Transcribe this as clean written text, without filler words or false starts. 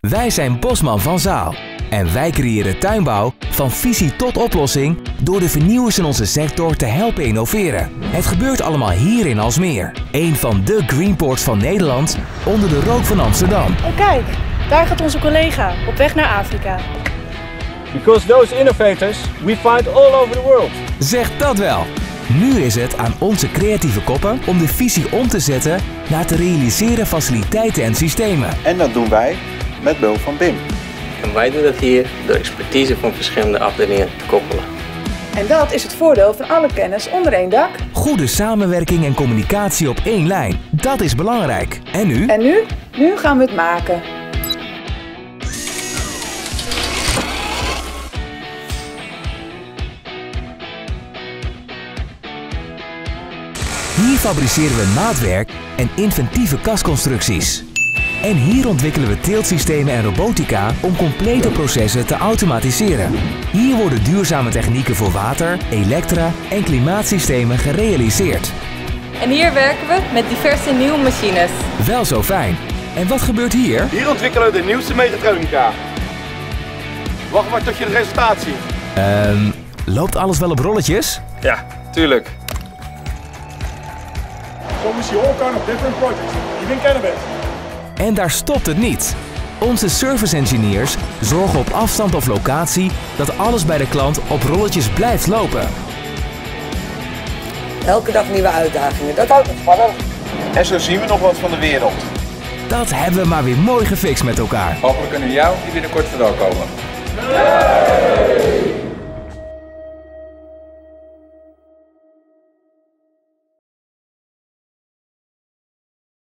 Wij zijn Bosman van Zaal en wij creëren tuinbouw van visie tot oplossing door de vernieuwers in onze sector te helpen innoveren. Het gebeurt allemaal hier in Alsmeer, een van de greenports van Nederland onder de rook van Amsterdam. En kijk, daar gaat onze collega op weg naar Afrika. Because those innovators we find all over the world. Zeg dat wel! Nu is het aan onze creatieve koppen om de visie om te zetten naar te realiseren faciliteiten en systemen. En dat doen wij met behulp van BIM. En wij doen dat hier door expertise van verschillende afdelingen te koppelen. En dat is het voordeel van alle kennis onder één dak. Goede samenwerking en communicatie op één lijn, dat is belangrijk. En nu? En nu? Nu gaan we het maken. Hier fabriceren we maatwerk en inventieve kasconstructies. En hier ontwikkelen we teeltsystemen en robotica om complete processen te automatiseren. Hier worden duurzame technieken voor water, elektra en klimaatsystemen gerealiseerd. En hier werken we met diverse nieuwe machines. Wel zo fijn. En wat gebeurt hier? Hier ontwikkelen we de nieuwste mechatronica. Wacht maar tot je het resultaat ziet. Loopt alles wel op rolletjes? Ja, tuurlijk. So we see all kind of different projects, even cannabis. En daar stopt het niet. Onze service engineers zorgen op afstand of locatie dat alles bij de klant op rolletjes blijft lopen. Elke dag nieuwe uitdagingen, dat houdt het spannend. En zo zien we nog wat van de wereld. Dat hebben we maar weer mooi gefixt met elkaar. Hopelijk kunnen we jou hier binnenkort verwelkomen.